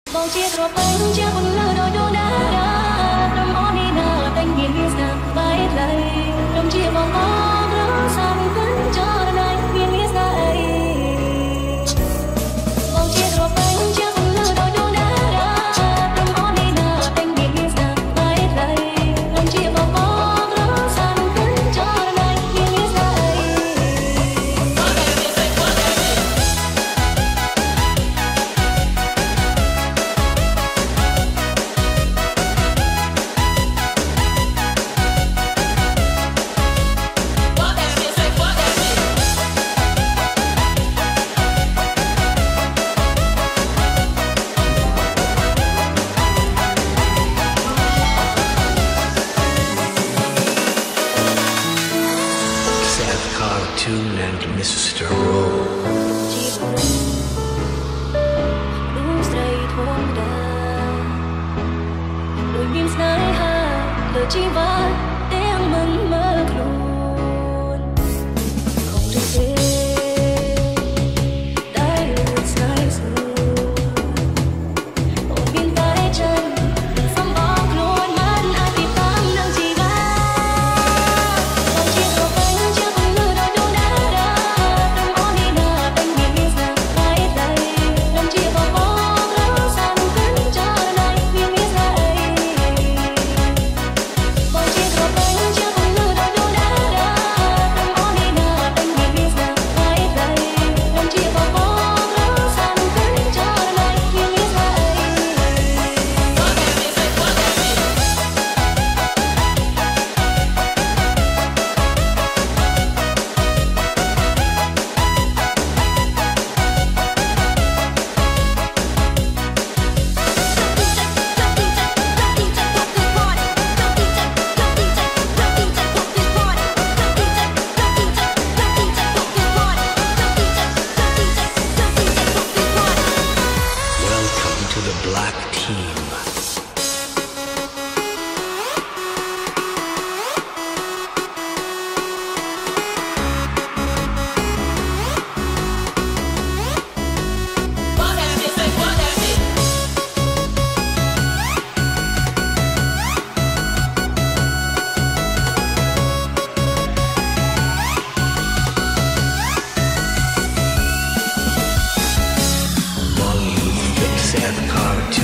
Bầu chia thọ bánh chia con lơ đôi đôi đá đá đâm ó đi nà bánh biển đi xa bay lại đâm chia vào có rỡ sang vẫn cho này biển đi xa ấy bầu chia thọ bánh chia con lơ đôi đôi đá đá đâm ó đi nà bánh biển đi xa bay lại đâm chia vào có rỡ sang vẫn cho này biển đi xa ấy Cartoon and Mr. Rowe. Đúng dây thôn đà đôi miếng dài hà lời chi vã tiếng mừng mơ luôn không thể dễ đã luôn sai rồi ôm bên tay chân sắm bó luôn mắt ai bị tắm nắng chi vã bầu chia thọ bánh chia con lơ đôi đôi đá đá đâm ó đi nà bánh biển đi xa bay lại đâm chia vào bó rỡ sang vẫn cho này biển đi xa ấy bầu chia thọ bánh chia con lơ đôi đôi đá đá đâm ó đi nà bánh biển đi xa bay lại đâm chia vào bó rỡ sang vẫn cho này biển đi xa ấy Welcome to the Black Team. Bollywood Seth Cartoon.